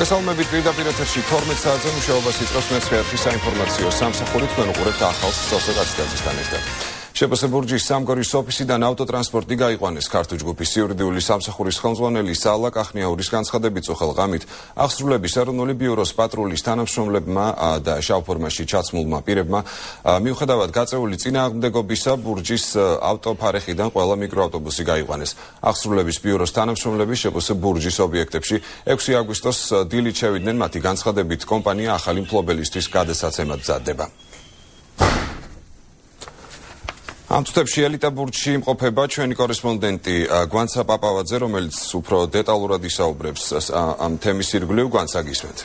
მოგესალმებით პირდაპირ ეთერში 12 საათზე მუშაობას იწყებს მეცხრე საინფორმაციო სამსახური თქვენ უყურებთ ახალ სოციალ-დემოკრატიასთან ერთად. შეპს ბურჯის სამგორის ოფისიდან ავტოტრანსპორტი გაიყვანეს. ქართული ჯგუფის იურიდიული სამსახურის ხელმძღვანელი სალა კახნიაურის განცხადებით წუხელ ღამით აღსრულების ეროვნული ბიუროს პატრულის თანამშრომლებმა და შავ ფორმაში ჩაცმულმა პირებმა მიუხედავად გაწეული წინააღმდეგობისა ბურჯის ავტოფარეხიდან ყველა მიკროავტობუსი გაიყვანეს. აღსრულების ბიუროს თანამშრომლები შეპს ბურჯის ობიექტებში 6 აგვისტოს დილით შევიდნენ. მათი განცხადებით კომპანია ახალი მფლობელისთვის გადასაცემად მზადდება. ამ წუთებში ელიტა ბურჯში იმყოფება ჩვენი კორესპონდენტი გვანცა პაპავაძე, რომელიც უფრო დეტალურად ისაუბრებს ამ თემის ირგვლივ. გვანცა, გისმენთ.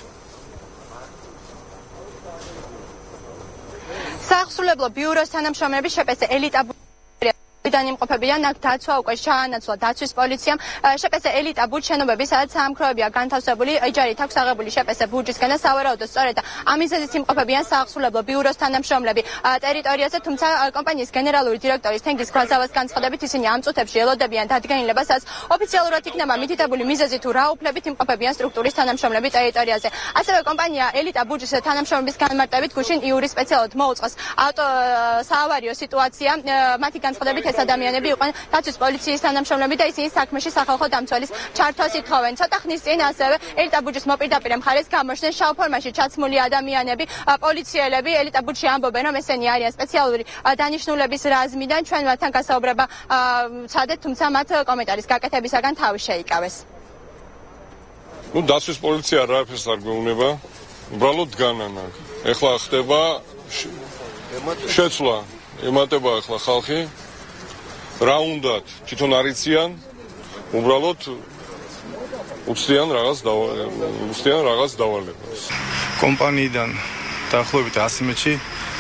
საახსრულებლო ბიუროს თანამშრომლები შეპს ელიტა დან იმყოფებიან აქ დაცვა უკვე ჩაანაცვლა დაცვის პოლიციამ შეპს ელიტა ბურჯ შენობები სადაც საამქროებია განთავსებული ეჯარით აქვს აღებული შეპს ბურჯისგან და სავარაუდოდ სწორედ ამ მიზეზით იმყოფებიან საახსრულებლო ბიუროს თანამშრომლები ტერიტორიაზე, თუმცა კომპანიის გენერალური დირექტორის თენგიზ ღვაზავას განცხადებით ისინი ამ წუთებში ელოდებიან დადგენილებას, სადაც ოფიციალურად იქნება მითითებული მიზეზი თუ რა უფლებით იმყოფებიან სტრუქტურის თანამშრომლები ტერიტორიაზე. ასევე კომპანია ელიტა ბურჯის თანამშრომლების განმარტებით გუშინ იურის სპეციალურად მოუწყეს საავარიო სიტუაცია. მათი განცხადებით ეს ადამიანები იყვნენ დაცვის პოლიციის თანამშრომლები და ისინი საქმეში სახალხო დამცველის ჩართვას ითხოვენ. ცოტა ხნის წინ ასევე ელიტა ბურჯის მოპირდაპირ მხარეს გამოჩნდნენ შავ ფორმაში ჩაცმული ადამიანები, პოლიციელები. ელიტა ბურჯში ამბობენ, რომ ესენი არიან სპეციალური დანიშნულების რაზმიდან. ჩვენ მათთან გასაუბრება ვცადეთ, თუმცა მათ კომენტარის გაკეთებისაგან თავი შეიკავეს. დაცვის პოლიცია არაფერს არ გვეუბნება, უბრალოდ დგანან აქ. ეხლა ხდება შეცვლა, ემატება ახლა ხალხი. რა უნდათ თვითონ არიციან, უბრალოდ უცდიან რაღაც დავალებას. კომპანიიდან დაახლოებით 100 მეტრში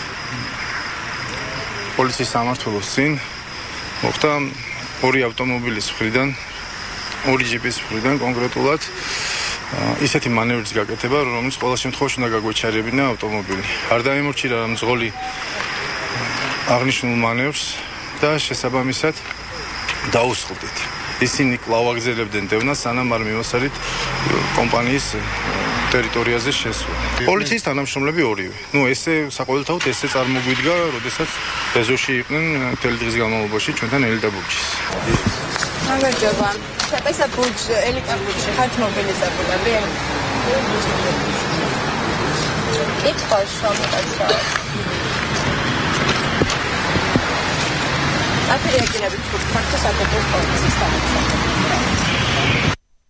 პოლიციის სამმართველოს წინ მოხდა 2 ავტომობილის მხრიდან, 2 ჯიპის მხრიდან კონკრეტულად ისეთი მანევრის გაკეთება, რომელიც ყველა შემთხვევაში უნდა გაგვეჩარებინა ავტომობილი. არ დაემორჩილა მძღოლი აღნიშნულ მანევრს და შესაბამისად დაუსხლდით. ისინი კვლავ აგზელებდნენ დევნას, სანამ არ მივასალით კომპანიის ტერიტორიაზე შესვლა. პოლიციის თანამშრომლები ორივე. ესე საყოველთაოდ ესე წარმოგვიდგა, როდესაც ეზოში იყვნენ მთელი დღის განმავლობაში ჩვენთან ელიტა ბურჯის. მოგეძება, შეპს ბურჯ ელიტა ბურჯში ხართ მობილიზებულები? კითხავს შრომაკაცო. აფრიაკინები თუ ფაქტს საკუთრებს პოლიციის თანამშრომლები.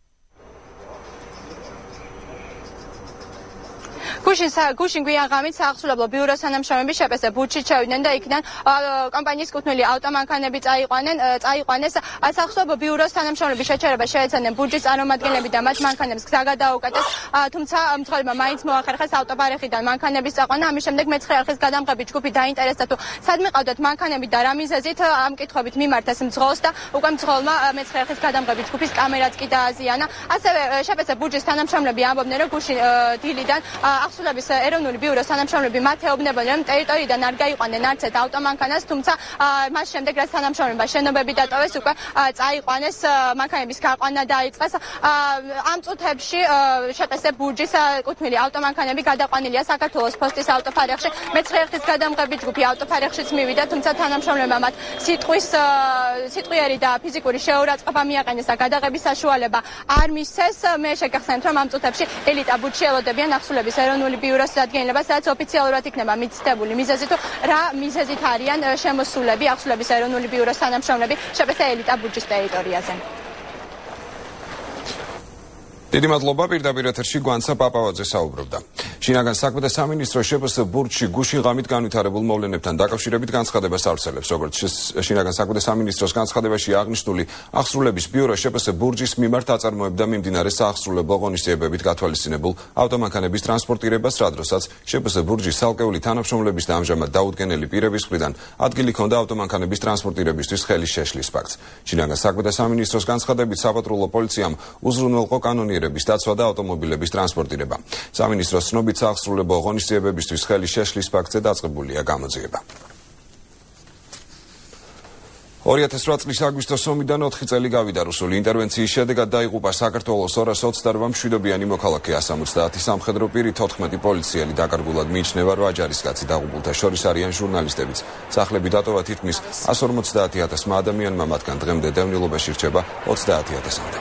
გუშინ გვიან ღამით საახსრულებლო ბიუროს თანამშრომლები შეპს ბურჯში ჩავიდნენ და იქიდან კომპანიის კუთვნილი ავტომანქანები წაიყვანეს. საახსრულებლო ბიუროს თანამშრომლები შეჩერება შეეცადნენ ბურჯის წარმომადგენლები და მათ მანქანებს გზა გადაუკეტეს, თუმცა მძღოლებმა მაინც მოახერხეს ავტოფარეხიდან მანქანების წაყვანა. ამის შემდეგ მეცხრე არხის გადამღები ჯგუფი დაინტერესდა თუ სად მიყავდათ მანქანები და რა მიზეზით. ამ კითხვებით მიმართეს მძღოლს და უკვე მძღოლმა მეცხრე არხის გადამღები ჯგუფის კამერაც კი დააზიანა. ასევე შეპს ბურჯის თანამშრომლები ამბობდნენ, რომ გუშინ დილიდან აღსრულების ეროვნული ბიუროს თანამშრომლები მათეობნებოდნენ, რომ ტერიტორიიდან არ გაიყვანენ არც ერთ ავტომანქანას, თუმცა მას შემდეგ რაც თანამშრომლებმა შენობები დატოვეს, უკვე წაიყვანეს მანქანების გაყვანა დაიწყეს. ამ წუთებში შეპს ბურჯის კუთვნილი ავტომანქანები გადაყვანილია საქართველოს პოსტის ავტოფარეხში. მეცხრე არხის გადამღები ჯგუფი ავტოფარეხშიც მივიდა, თუმცა თანამშრომლებმა მათ სიტყვიერი და ფიზიკური შეურაცხყოფა მიაყენეს და გადაღების საშუალება არ მისცეს. მე შეგახსენებთ, რომ ამ წუთებში ელიტა ბურჯში ელოდებიან აღსრულების ეროვნული ბიუროს დადგენილებას, სადაც ოფიციალურად იქნება მითითებული მიზეზი თუ რა მიზეზით არიან შემოსულები აღსრულების ეროვნული ბიუროს თანამშრომლები შეპს ელიტა ბურჯის ტერიტორიაზე. დიდი მადლობა, პირდაპირ ეთერში გვანცა პაპავაძე საუბრობდა. შინაგან საქმეთა სამინისტრო შეპს ბურჯში გუშინ ღამით განვითარებულ მოვლენებთან დაკავშირებით განცხადებას ავრცელებს. როგორც შინაგან საქმეთა სამინისტროს განცხადებაში აღნიშნული, აღსრულების ბიურო შეპს ბურჯის მიმართ აწარმოებდა მიმდინარე საახსრულებლო ღონისძიებებით გათვალისწინებულ ავტომანქანების ტრანსპორტირებას, რა დროსაც შეპს ბურჯის ცალკეული თანამშრომლების და ამჟამად დაუდგენელი პირების მხრიდან ადგილი ჰქონდა ავტომანქანების ტრანსპორტირებისთვის ხელის შეშლის ფაქტს. შინაგან საქმეთა სამინისტროს განცხადებით საპატრულო პოლიციამ უზრუნველყო კანონიერების დაცვა და ავტომობილების ტრანსპორტირება. სამინისტროს ცნობით საახსრულებლო ღონისძიებებისთვის ხელის შეშლის ფაქტზე დაწყებულია გამოძიება. 2008 წლის აგვისტოს ომიდან 4 წელი გავიდა რუსული ინტერვენციის შედეგად დაიღუპა საქართველოს 228 მშვიდობიანი მოქალაქე 170 სამხედრო პირი 14 პოლიციელი დაკარგულად მიიჩნევა 8 ჯარისკაცი დაღუპულთა შორის არიან ჟურნალისტებიც სახლები დატოვა თითქმის 150,000 ადამიანმა მათგან დღემდე დევნილობაში რჩება 30,000-მდე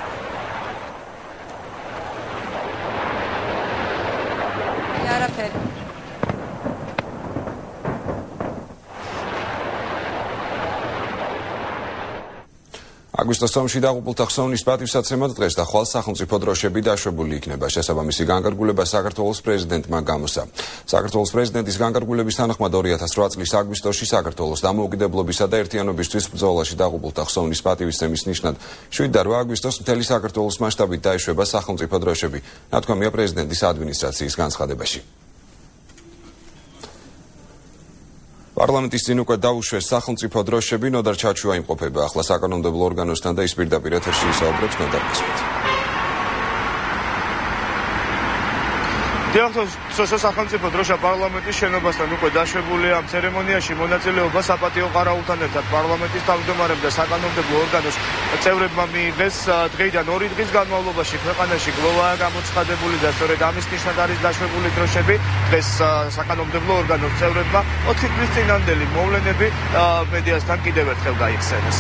აგვისტოს ომში დაღუპულთა ხსოვნის პატივსაცემად დღეს და ხვალ სახელმწიფო დროშები დაშვებული იქნება. შესაბამისი განკარგულება საქართველოს პრეზიდენტმა გამოსცა. საქართველოს პრეზიდენტის განკარგულების თანახმად 2008 წლის აგვისტოში საქართველოს დამოუკიდებლობისა და ერთიანობისთვის ბრძოლაში დაღუპულთა ხსოვნის პატივისცემის ნიშნად 7 და 8 აგვისტოს მთელი საქართველოს მასშტაბით დაეშვება სახელმწიფო დროშები. ნათქვამია პრეზიდენტის ადმინისტრაციის განცხადებაში. პარლამენტის წინ უკვე დაუშვეს სახელმწიფო დროშები, ნოდარ ჩაჩუა იმყოფება ახლა საკანონმდებლო ორგანოსთან და ის პირდაპირ ეთერში ისაუბრებს ნოდარ გისმით. სახელმწიფო დროშა პარლამენტის შენობასთან უკვე დაშვებულია. ამ ცერემონიაში მონაწილეობა საპატიო ყარაულთან ერთად პარლამენტის თავმჯდომარემ და საკანონმდებლო ორგანოს წევრებმა მიიღეს. დღეიდან 2 დღის განმავლობაში ქვეყანაში გლოვაა გამოცხადებული და სწორედ ამის ნიშნად არის დაშვებული დროშები. დღეს საკანონმდებლო ორგანოს წევრებმა 4 დღის წინანდელი მოვლენები მედიასთან კიდევ ერთხელ გაიხსენეს.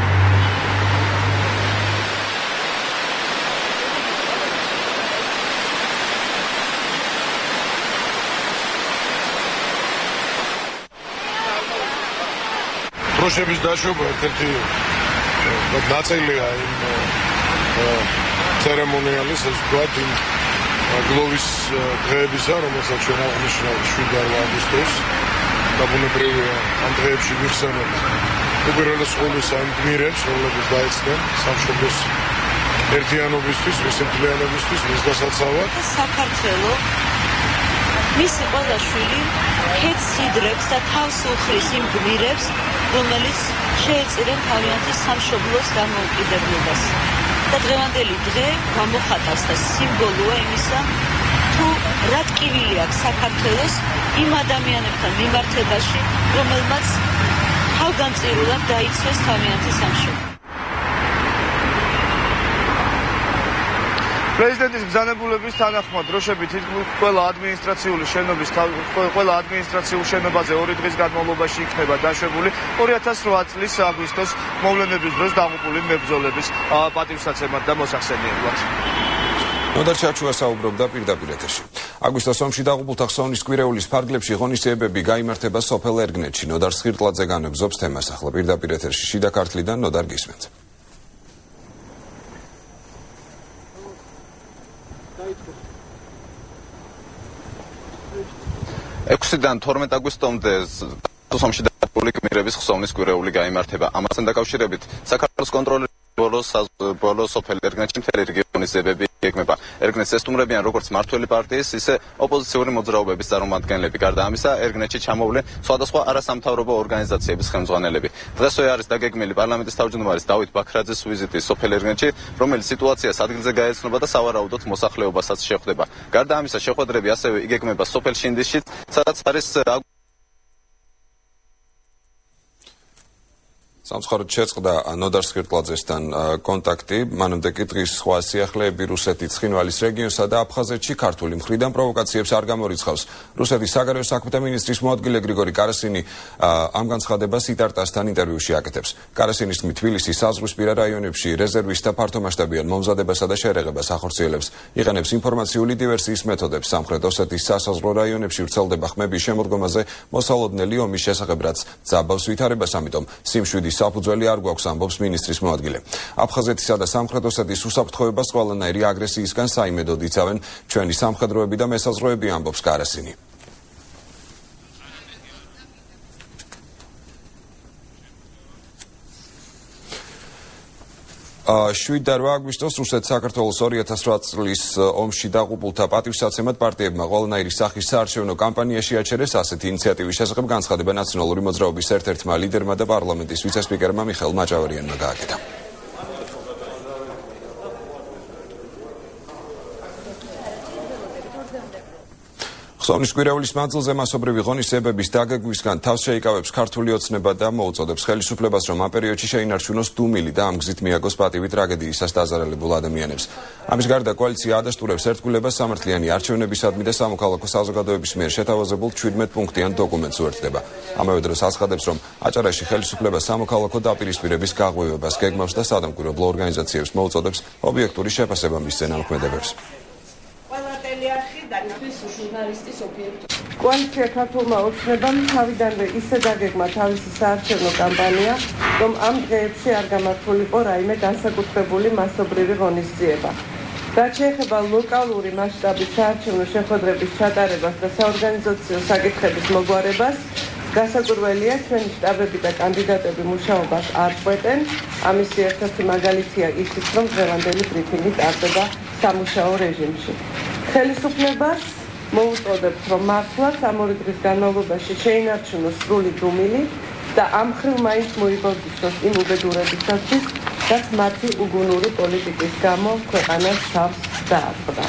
დროშების დაშვება ერთ-ერთი ნაწილია იმ ცერემონიალის, ასე ვთქვათ, იმ გლოვის დღეებისა, რომელსაც ჩვენ აღნიშნავთ 7 აგვისტოს. Dabunebრივია ამ დღეებში ვიხსენებთ უპირველეს ყოვლისა იმ გმირებს, რომლებიც დაეცნენ სამშობლოს ერთიანობისთვის, მისი მთლიანობისთვის, მის დასაცავად. საქართველო მისი ყველა შვილი ქეთს იდრებს და თავს უხრის იმ გმირებს, რომელიც შეეწირნენ თავიანთი სამშობლოს დამოუკიდებლობას. და დღევანდელი დღე გამოხატავს და სიმბოლოა იმისა, თუ რა ტკივილი აქვს საქართველოს იმ ადამიანებთან მიმართებაში, რომელმაც თავგანწირულად დაიცვეს თავიანთი სამშობლო. პრეზიდენტის ბრძანებულების თანახმად დროშები თითქმის ყველა ადმინისტრაციულ შენობაზე 2 დღის განმავლობაში იქნება დაშვებული 2008 წლის აგვისტოს მოვლენების დროს დაღუპული მებრძოლების პატივსაცემად და მოსახსენიებლად. ნოდარ ჩაჩუა საუბრობდა პირდაპირ ეთერში. აგვისტოს ომში დაღუპულთა ხსოვნის კვირეულის ფარგლებში ღონისძიებები გაიმართება სოფელ ერგნეთში. ნოდარ სხირტლაძე განაგზობს თემას ახლა პირდაპირ ეთერში შიდა ქართლიდან ნოდარ გისმენთ. 6-დან 12 აგვისტომდე ომში დაღუპული გმირების ხსოვნის კვირეული გაიმართება. ამასთან დაკავშირებით საქართველოს კონტროლერი ბოლო სოფელ ერგნეთში მთელი რეგიონის ზებები იგეგმება. ერგნეთს ესტუმრებიან როგორც მმართველი პარტიის, ისე ოპოზიციური მოძრაობების წარმომადგენლები. გარდა ამისა, ერგნეთში ჩამოვლენ სხვადასხვა არასამთავრობო ორგანიზაციების ხელმძღვანელები. დღესვე არის დაგეგმილი პარლამენტის თავმჯდომარის დავით ბაქრაძის ვიზიტი სოფელ ერგნეთში, რომელიც სიტუაციას ადგილზე გაეცნობა და სავარაუდოდ მოსახლეობასაც შეხვდება. გარდა ამისა, შეხვედრები ასევე იგეგმება სოფელ შინდისში, სადაც არის სამწუხაროდ შეწყდა ნოდარ სხირტლაძესთან კონტაქტი. მანამდე კი დღის სხვა სიახლეები რუსეთის ცხინვალის რეგიონსა და აფხაზეთში ქართული მხრიდან პროვოკაციებს არ გამორიცხავს. რუსეთის საგარეო საქმეთა მინისტრის მოადგილე გრიგორი კარასინი ამ განცხადებას იტარტასთან ინტერვიუში აკეთებს. კარასინის თქმით, თბილისის საზღვრისპირა რაიონებში რეზერვისტთა ფართომასშტაბიან მომზადებასა და შერეღებას ახორციელებს. იყენებს ინფორმაციული დივერსიის მეთოდებს. სამხრეთ ოსეთის სასაზღვრო რაიონებში ვრცელდება ხმების შემოდგომაზე მოსალოდნელი ომის შესახებ, რაც ძაბავს ვითარებას, ამიტომ სიმშვიდის საფუძველი არ გვაქვს, ამბობს მინისტრის მოადგილე. აფხაზეთისა და სამხრეთ ოსეთის უსაფრთხოებას ყველანაირი აგრესიისგან საიმედოდ იცავენ ჩვენი სამხედროები და მესაზღვროები, ამბობს კარასინი. შვიდ და 8 აგვისტოს რუსეთ საქართველოს 2008 წლის ომში დაღუპულთა პატივსაცემად პარტიებმა ყველანაირი სახის საარჩევნო კამპანიაში აჩერეს. ასეთი ინიციატივის შესახებ განცხადება ნაციონალური მოძრაობის ერთ-ერთმა ლიდერმა და პარლამენტის ვიცე-სპიკერმა მიხეილ მაჭავარიანმა გააკეთა. ხსოვნის კვირეულის მანძილზე მასობრივი ღონისძიებების დაგეგმვისგან თავს შეიკავებს ქართული ოცნება და მოუწოდებს ხელისუფლებას, რომ ამ პერიოდში შეინარჩუნოს დუმილი და ამ გზით მიაგოს პატივი ტრაგედიისას დაზარალებულ ადამიანებს. ამის გარდა კოალიცია ადასტურებს ერთგულებას სამართლიანი არჩევნებისადმი და სამოქალაქო საზოგადოების მიერ შეთავაზებულ 17 პუნქტიან დოკუმენტს უერთდება. ამავე დროს აცხადებს, რომ აჭარაში ხელისუფლება სამოქალაქო დაპირისპირების გაღვივებას გეგმავს და სადამკვირვებლო ორგანიზაციებს მოუწოდებს ობიექტური შეფასება მისცენ ამ ქმედებებს. კოალიცია ქართულმა ოცნებამ თავიდანვე ისე დაგეგმა თავისი საარჩევნო კამპანია, რომ ამ დღეებში არ გამართულიყო რაიმე განსაკუთრებული მასობრივი ღონისძიება. რაც შეეხება ლოკალური მასშტაბის საარჩევნო შეხვედრების ჩატარებას და საორგანიზაციო საკითხების მოგვარებას, გასაკვირველია, ჩვენი შტაბები და კანდიდატები მუშაობას არ წყვეტენ. ამისი ერთ-ერთი მაგალითია ისიც, რომ დღევანდელი ბრიფინგი ტარდება სამუშაო რეჟიმში. ხელისუფლებას მოუწოდებთ, რომ მართლაც ამ ორი დღის განმავლობაში შეინარჩუნოს სრული დუმილი და ამ მხრივ მაინც მოიბოდიშოს იმ უბედურებისათვის, რაც მათი უგუნური პოლიტიკის გამო ქვეყანას თავს დაარღვდა.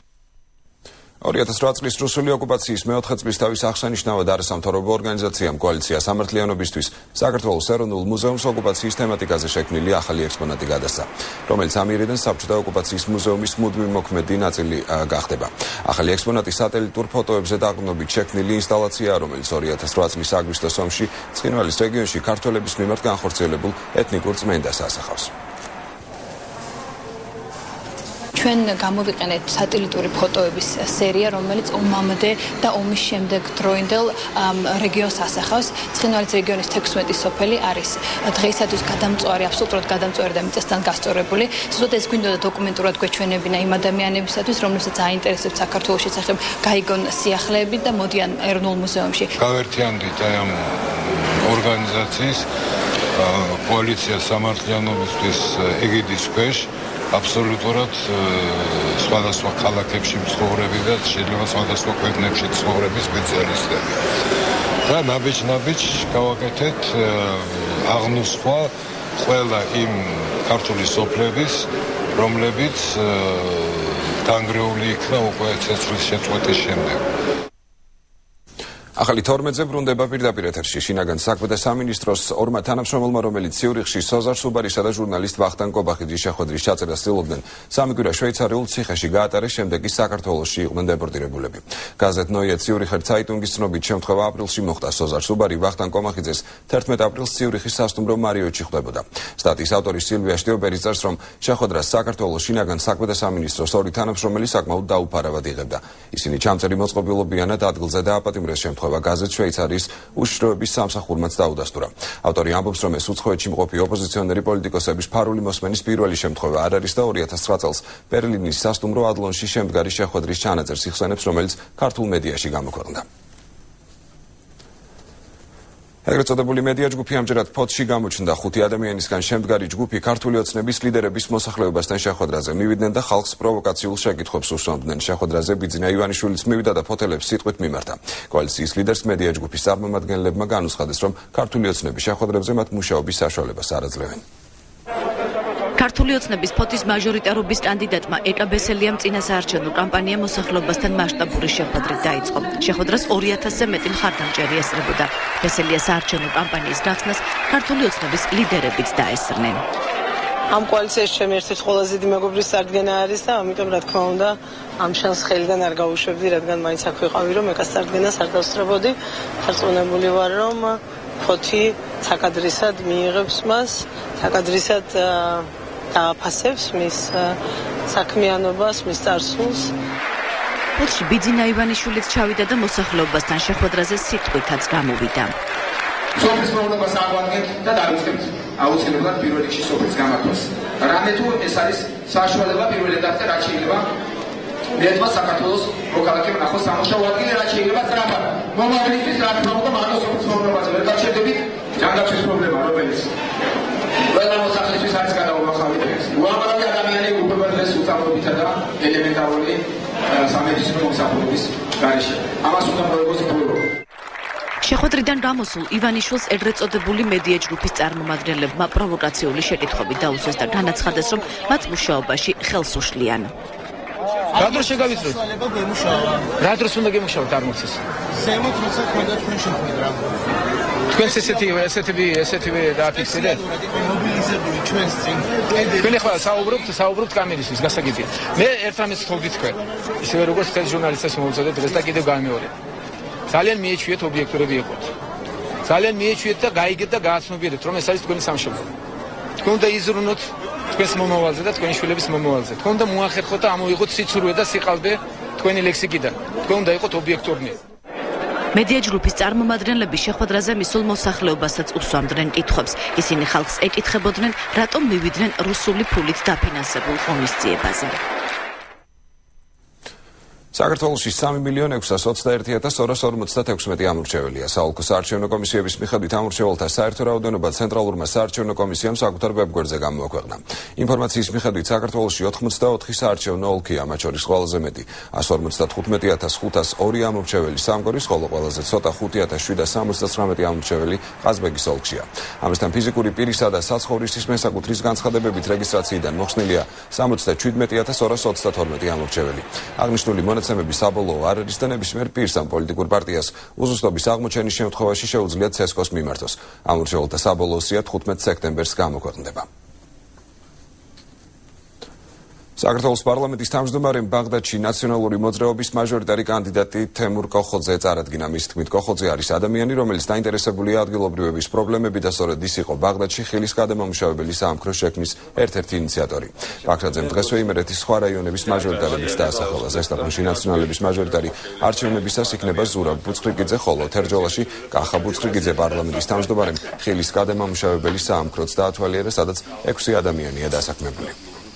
2008 წლის რუსული ოკუპაციის მეოთხე წლისთავის აღსანიშნავად არასამთავრობო ორგანიზაციამ კოალიცია სამართლიანობისთვის საქართველოს ეროვნულ მუზეუმს ოკუპაციის თემატიკაზე შექმნილი ახალი ექსპონატი გადასცა, რომელიც ამიერიდან საბჭოთა ოკუპაციის მუზეუმის მუდმივი მოქმედი ნაწილი გახდება. ახალი ექსპონატი სატელიტურ ფოტოებზე დაყრდნობით შექმნილი ინსტალაციაა, რომელიც 2008 წლის აგვისტოს ომში ცხინვალის რეგიონში ქართველების მიმართ განხორციელებულ ეთნიკურ წმენდას ასახავს. ჩვენ გამოვიყენეთ სატელიტური ფოტოების სერია, რომელიც ომამდე და ომის შემდეგ დროინდელ რეგიონს ასახავს. ცხინვალის რეგიონის 16 სოფელი არის დღეისათვის გადამწვარი, აბსოლუტურად გადამწვარი და მიწასთან გასწორებული. ზუსტად ეს გვინდოდა დოკუმენტურად გვეჩვენებინა იმ ადამიანებისათვის, რომლებსაც აინტერესებს საქართველოს შესახებ გაიგონ სიახლეები და მოდიან ეროვნულ მუზეუმში. გავერთიანდით ამ ორგანიზაციის კოალიცია სამართლიანობისთვის ეგიდის ქვეშ აბსოლუტურად სხვადასხვა ქალაქებში მცხოვრები და შეიძლება სხვადასხვა ქვეყნებში მცხოვრები სპეციალისტები. და ნაბიჯ გავაკეთეთ აღნუსხვა ყველა იმ ქართული სოფლების, რომლებიც დანგრეული იქნა უკვე ცეცხლის შეწყვეტის შემდეგ. ახალი 12-ზე ბრუნდება პირდაპირ ეთერში შინაგან საქმეთა და სამინისტროს ორმა თანამშრომელმა, რომელიც ციურიხში სოზარ სუბარისა და ჟურნალისტ ვახტანგ კობახიძის შეხვედრის ჩაწერას ცდილობდნენ, სამი კვირა შვეიცარიულ ციხეში გაატარეს, შემდეგ კი საქართველოში იყვნენ დეპორტირებულები. გაზეთ ნოიე ციურიხერ ცაიტუნგის ცნობით, შემთხვევა აპრილში მოხდა. სოზარ სუბარი ვახტანგ კობახიძეს 11 აპრილს ციურიხის სასტუმრო მარიოტში ხვდებოდა. სტატიის ავტორი სილვია შტიობერი წერს, რომ შეხვედრას საქართველოს შინაგან საქმეთა და სამინისტროს ორი თანამშრომელი საკმაოდ დაუფარავად იღებდა. ისინი ჩამწერი მოწყობილობიანად ადგილზე დააპატიმრეს. გაზეთ შვეიცარიის უშიშროების სამსახურმაც დაუდასტურა. ავტორი ამბობს, რომ ეს უცხოეთში მყოფი ოპოზიციონერი პოლიტიკოსების ფარული მოსმენის პირველი შემთხვევა არ არის და 2009 წელს ბერლინის სასტუმრო ადლონში შემდგარი შეხვედრის ჩანაწერს იხსენებს, რომელიც ქართულ მედიაში გამოქვეყნდა. ეგრეთ წოდებული მედია ჯგუფი ამჯერად ფოთში გამოჩნდა. 5 ადამიანისგან შემდგარი ჯგუფი ქართული ოცნების ლიდერების მოსახლეობასთან შეხვედრაზე მივიდნენ და ხალხს პროვოკაციულ შეკითხვებს უსვამდნენ. შეხვედრაზე ბიძინა ივანიშვილიც მივიდა და ფოთელებს სიტყვით მიმართა. კოალიციის ლიდერს მედია ჯგუფის წარმომადგენლებმა განუცხადეს, რომ ქართული ოცნების შეხვედრებზე მათ მუშაობის საშუალებას არ აძლევენ. ქართული ოცნების ფოთის მაჟორიტარობის კანდიდატმა ეკა ბესელიამ წინასაარჩევნო კამპანია მოსახლეობასთან მასშტაბური შეხვედრით დაიწყო. შეხვედრას 2000-ზე მეტი მხარდამჭერი ესწრებოდა. ბესელიას საარჩევნო კამპანიის გახსნას ქართული ოცნების ლიდერებიც დაესწრნენ. ამ კოალიციაში ჩემი ერთ-ერთი ყველაზე დიდი მეგობრის წარდგენა არის და ამიტომ რა თქმა უნდა ამ შანსს ხელიდან არ გავუშვებდი, რადგან მაინც აქ ვიყავი, რომ ეკას წარდგენას არ დავსწრებოდი. ხარწმუნებული ვარ, რომ ფოთი საკადრისად მიიღებს მას, საკადრისად დააფასებს მის საქმიანობას, მის წარსულს. ფოთში ბიძინა ივანიშვილიც ჩავიდა და მოსახლეობასთან შეხვედრაზე სიტყვითაც გამოვიდა. სოფლის პრობლემას აღვადგენთ და დავიწყებთ აუცილებლად პირველ რიგში სოფლის გამართვას. რამე თუ ეს არის საშუალება პირველ ეტაპზე, რაც შეიძლება მეეთმა საქართველოს მოქალაქემ ნახოს სამუშაო ადგილი, რაც შეიძლება სწრაფად. მომავლისთვის რა თქმა უნდა მარტო სოფლის პრობლემაზე ვერ გაჩერდებით, ჯანდაცვის პრობლემა, რომელიც ყველა მოსახლისთვის არის გადაუმახავი დღეს. უამრავი ადამიანი უბება დღეს უწამობითა და ელემენტარული სამედიცინო მომსახურების გარეშე. ამას უნდა მოეგოს ფურო. შეხვედრიდან გამოსულ ივანიშვილს ეგრეთ წოდებული მედია ჯგუფის წარმომადგენლებმა პროვოკაციული შეკითხვები დაუსვეს და განაცხადეს, რომ მათ მუშაობაში ხელს უშლიან. რა დროს შეგავიწრო? რა დროს უნდა გემუშავოთ არ მოხდეს? ზემოთ როცა ხოდა თქვენ შეხვედრა. თქვენ ესეთივე დააფიქსირეთ? მობილიზებული ჩვენს წინ. თქვენ ახლა საუბრობთ კამერისთვის გასაგებია. მე ერთ რამეს ვთხოვდი თქვენ. ისევე როგორც ხელ ჟურნალისტებს მოვუწოდეთ დღეს და კიდევ გამეორებ. ძალიან მიეჩვიეთ ობიექტურები იყოთ. ძალიან მიეჩვიეთ და გაიგეთ და გააცნობიერეთ რომ ეს არის თქვენი სამშობლო. თქვენ უნდა იზრუნოთ თქვენს მომავალზე და თქვენი შვილების მომავალზე. თქვენ უნდა მოახერხოთ და ამოიღოთ სიცრუე და სიყალბე თქვენი ლექსიკიდან. თქვენ უნდა იყოთ ობიექტურნი. მედია ჯგუფის წარმომადგენლები შეხვედრაზე მისულ მოსახლეობასაც უსვამდნენ კითხვებს. ისინი ხალხს ეკითხებოდნენ, რატომ მივიდნენ რუსული ფულით დაფინანსებულ ღონისძიებაზე. საქართველოში 3.621.256 ამორჩეველია. საოლქო საარჩევნო კომისიების მიხედვით ამორჩეველთა საერთო რაოდენობა ცენტრალურმა საარჩევნო კომისიამ საკუთარ ვებგვერდზე გამოაქვეყნა. ინფორმაციის მიხედვით საქართველოში 84 საარჩევნო ოლქია, მათ შორის ყველაზე მეტი 155.502 ამორჩეველი სამგორის, ხოლო ყველაზე ცოტა 5.779 ამორჩეველი ყაზბეგის ოლქშია. ამასთან ფიზიკური პირისა და საცხოვრისის მესაკუთრის განცხადებებით რეგისტრაციიდან მოხსნილია 77.222 ამორჩეველი. აღნიშნული მონაცემები საბოლოო არ არის და ნებისმიერ პირს ან პოლიტიკურ პარტიას უზუსტობის აღმოჩენის შემთხვევაში შეუძლიათ ცესკოს მიმართოს. ამორჩეველთა საბოლოო სია 15 სექტემბერს გამოქვეყნდება. საქართველოს პარლამენტის თავმჯდომარემ ბაღდადში ნაციონალური მოძრაობის მაჟორიტარი კანდიდატი თემურ კოხოძე წარადგინა. მის თქმით, კოხოძე არის ადამიანი, რომელიც დაინტერესებულია ადგილობრივების პრობლემებით და სწორედ ის იყო ბაღდადში ხილის გადამამუშავებელი საამქროს შექმნის ერთ-ერთი ინიციატორი. ბაქრაძემ დღესვე იმერეთის სხვა რაიონების მაჟორიტარებიც დაასახელა. ზესტაფონში ნაციონალების მაჟორიტარი არჩევნებისას იქნება ზურაბ ბუცხრიკიძე, ხოლო თერჯოლაში კახა ბუცხრიკიძე. პარლამენტის თავმჯდომარემ ხილის გადამამუშავებელი საამქროც დაათვალიერა, სადაც 6 ადამიანია დასაქმებული.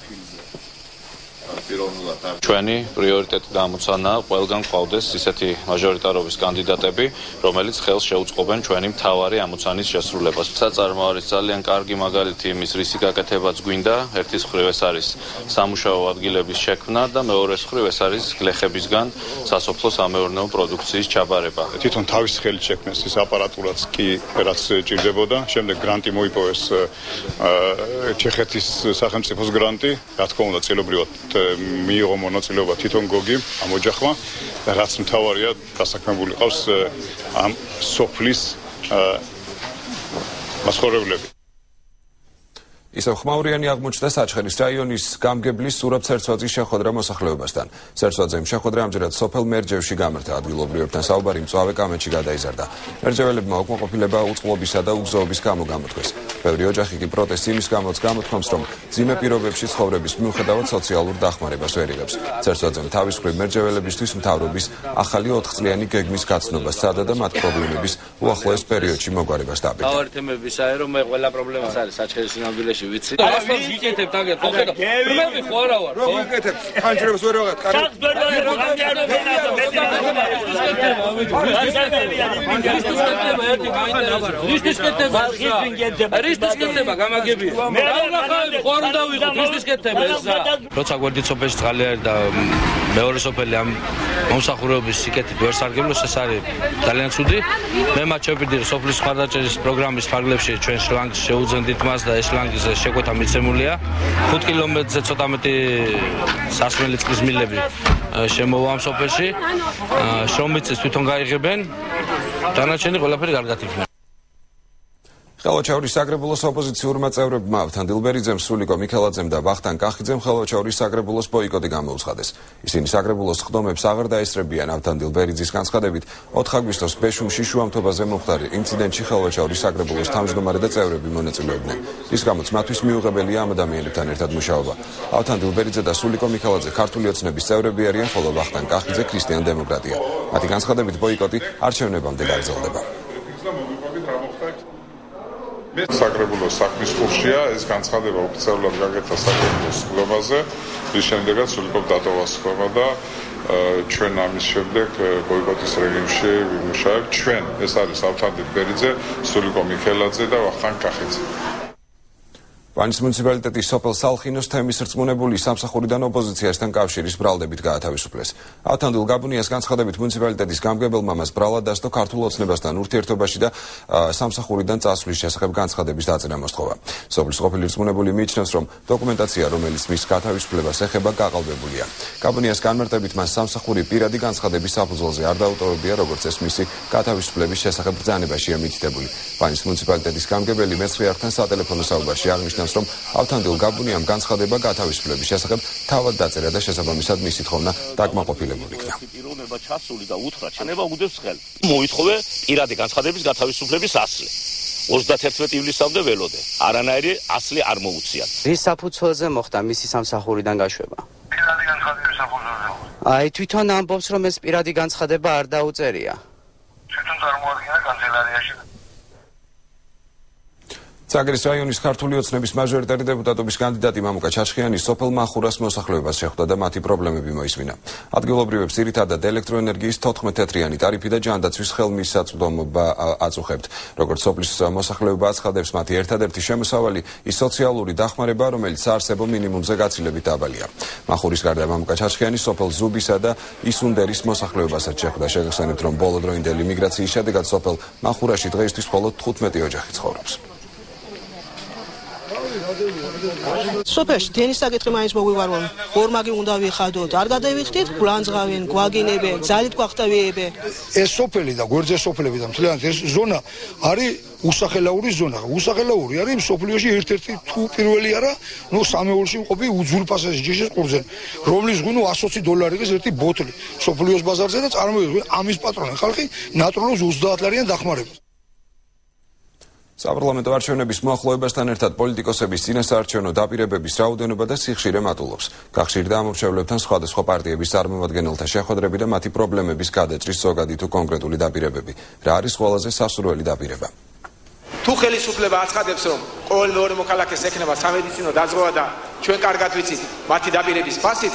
ჩვენი პრიორიტეტი და ამოცანა ყველგან ყავდეს ისეთი მაჟორიტარობის კანდიდატები, რომელიც ხელს შეუწყობენ ჩვენი მთავარი ამოცანის შესრულებას. საწარმო არის ძალიან კარგი მაგალითი იმის, რისი გაკეთებაც გვინდა. ერთის მხრივ ეს არის სამუშაო ადგილების შექმნა და მეორეს მხრივ ეს არის გლეხებისგან სასოფლო-სამეურნეო პროდუქციის ჩაბარება. თვითონ თავის ხელით შექმნეს ის აპარატურაც კი რაც ჭირდებოდა. შემდეგ გრანტი მოიპოვეს ჩეხეთის სახელმწიფოს გრანტი, რა თქმა უნდა, წელობრივად მიიღო მონაწილეობა თვითონ გოგი ამ ოჯახმა და რაც მთავარია დასაქმებული ყავს ამ სოფლის მაცხოვრებლები. ისევ ხმაურიანი აღმოჩნდა საჩხერის რაიონის გამგებლის სურაბ ცერცვაძის შეხვედრა მოსახლეობასთან. ცერცვაძემ შეხვედრა ამჯერად სოფელ მერჯევში გამართა. ადგილობრივებთან საუბარი მწვავე კამეთში გადაიზარდა. მერჯეველებმა უკმაყოფილება უწყლობისა და უგზოობის გამო გამოთქვეს. ბევრი ოჯახი კი პროტესტს იმის გამოც გამოთქვამს, რომ ძიმე პირობებში ცხოვრების მიუხედავად სოციალურ დახმარებას ვერ იღებს. ცერცვაძემ თავის მხრივ მერჯეველებისთვის მთავრობის ახალი 4 წლიანი გეგმის გაცნობა სცადა და მათ პრობლემების უახლოეს პერიოდში მოგვარებას დაბედა. თავარი თემების არის, რომ ყველა პრობლემას არის საჩხერის სინამდვილეში. ვიცი. ასე ვიკეთებთ აგერ, ხო ხედავ. რომელი ხო არა ვარ, ხო? რომ ვიკეთებთ, ხანჯრებს ვერ ვიღეთ, კარგი. როცა გვერდით სოფელში წყალი არის და მეორე სოფელი ამ მომსახურების სიკეთით ვერ სარგებლობს, ეს არის ძალიან ცუდი. მე მათ შევპირდი სოფლის მხარდაჭერის პროგრამის ფარგლებში ჩვენ შლანგს შეუძენდით მას და ეს შლანგის შეკვეთა მიცემულია 5 კილომეტრზე ცოტა მეტი სასმელი წყლის მილები შემოვა ამ სოფელში შრომიწეს თვითონ გაიღებენ დანარჩენი ყველაფერი კარგად იქნება. ხელვაჩაურის საკრებულოს ოპოზიციურმა წევრებმა ავთან დილბერიძემ, სულიკო მიქელაძემ და ვახტანგ კახიძემ ხელვაჩაურის საკრებულოს ბოიკოტი გამოუცხადეს. ისინი საკრებულოს ხდომებს აღარ დაესწრებიან. ავთან დილბერიძის განცხადებით 4 აგვისტოს ბეშუმში შუამთობაზე მომხდარ ინციდენტში ხელვაჩაურის საკრებულოს თავმჯდომარე და წევრები მონაწილეობდნენ. ის გამოც მათთვის მიუღებელია ამ ადამიანებთან ერთად მუშაობა. ავთან დილბერიძე და სულიკო მიქელაძე ქართული ოცნების წევრები არიან, ხოლო ვახტანგ კახიძე ქრისტიან დემოკრატია. მათი განცხადებით ბოიკოტი არჩევნებამდე გაგრძელდება. საკრებულოს საქმის კურსია ეს განცხადება ოფიციალურად გაკეთა საკრებულოს ხდომაზე, რის შემდეგაც სულიკო დატოვა ხდომა და ჩვენ ამის შემდეგ ბოიკოტის რეჟიმში ვიმუშავებთ. ჩვენ ეს არის ავთან დილბერიძე, სულიკო მიქელაძე და ვახტანგ კახიძე. ვანის მუნიციპალიტეტის სოფელ სალხინოს თემის რწმუნებული სამსახურიდან ოპოზიციასთან კავშირის ბრალდებით გაათავისუფლეს. ავთანდილ გაბუნიას განცხადებით მუნიციპალიტეტის გამგებელმა მას ბრალად დასდო ქართულ ოცნებასთან ურთიერთობაში და სამსახურიდან წასვლის შესახებ განცხადების დაწერა მოსთხოვა. სოფლის ყოფილი რწმუნებული მიიჩნევს, რომ დოკუმენტაცია, რომელიც მის გათავისუფლებას ეხება, გაყალბებულია. გაბუნიას განმარტებით მას სამსახური პირადი განცხადების საფუძველზე არ დაუტოვებია, როგორც ეს მისი გათავისუფლების შესახებ ბრძანებაშია მითითებული. ვანის მუნიციპალიტეტის გამგებელი მეცხრე არხთან სატელეფონო საუბარში აღნიშნავს, რომ ავთანდილ გაბუნიამ განცხადება გათავისუფლების შესახებ თავად დაწერა და შესაბამისად მისი თხოვნა დაკმაყოფილებული იქნა. მოითხოვე პირადი განცხადების გათავისუფლების ასლი. 31 ივლისამდე ველოდე. არანაირი ასლი არ მოუწია. რის საფუძველზე მოხდა მისი სამსახურიდან გაშვება? პირადი განცხადების საფუძველზე. აი თვითონ ამბობს, რომ ეს პირადი განცხადება არ დაუწერია. თვითონ წარმოადგენდა კანცელარიაში. წაგერის რაიონის ქართული ოცნების მაჟორიტარი დეპუტატობის კანდიდატი მამუკა ჩაჩხიანი სოფელ მახურას მოსახლეობას შეხვდა და მათი პრობლემები მოისმინა. ადგილობრივებს ძირითადად ელექტროენერგიის 14 თეთრიანი ტარიფი და ჯანდაცვის ხელმისაწვდომობა აწუხებთ. როგორც სოფლის მოსახლეობა აცხადებს, მათი ერთადერთი შემოსავალი ის სოციალური დახმარება, რომელიც საარსებო მინიმუმზე გაცილებით დაბალია. მახურის გარდა მამუკა ჩაჩხიანი სოფელ ზუბისა და ისუნდერის მოსახლეობასაც შეხვდა. შეგახსენებთ, რომ ბოლოდროინდელი მიგრაციის შედეგად სოფელ მახურაში დღეისთვის მხოლოდ 15 ოჯახი ცხოვრობს. სოფელში დენის საკითხი მაინც მოგვივარვონ. ორმაგი უნდა ვიხადოთ. არ გადავიხდით, გულანძღავენ, გვაგინებენ, ძალით გვახტავიებენ. ეს სოფელი და გვერდზე სოფლები და მთლიანად ეს ზონა არის უსახელაური ზონა. უსახელაური არის სოფლიოში ერთ-ერთი თუ პირველი არა, სამეულში მყოფი უძულფასესი ჯიშის ყურძენი, რომლის ღვინო $120 ის ერთი ბოთლი. სოფლიოს ბაზარზე და წარმოიდგინე ამის პატრონი ხალხი ნატროლობს 30 ლარიან დახმარებას. საპარლამენტო არჩევნების მოახლოებასთან ერთად პოლიტიკოსების წინასაარჩევნო დაპირებების რაოდენობა და სიხშირე მატულობს. გახშირდა ამორჩევლებთან სხვადასხვა პარტიების წარმომადგენელთა შეხვედრები და მათი პრობლემების გადაჭრის ზოგადი თუ კონკრეტული დაპირებები. რა არის ყველაზე სასურველი დაპირება? თუ ხელისუფლება აცხადებს, რომ ყოველ მეორე მოქალაქეს ექნება სამედიცინო დაზღვევა და ჩვენ კარგად ვიცით მათი დაპირების ფასიც,